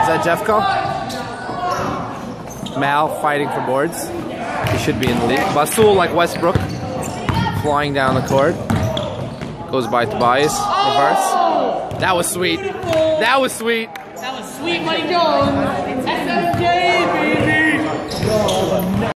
that Jeffco? Mal fighting for boards. He should be in the lead. Bassoul like Westbrook. Flying down the court. Goes by Tobias. Reverse. That was sweet. That was sweet. That was sweet, Mike Jones. SMJ, baby.